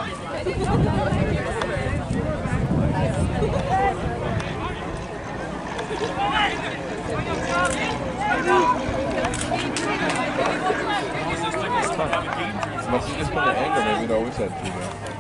Must have just been an angle, maybe it always had two there.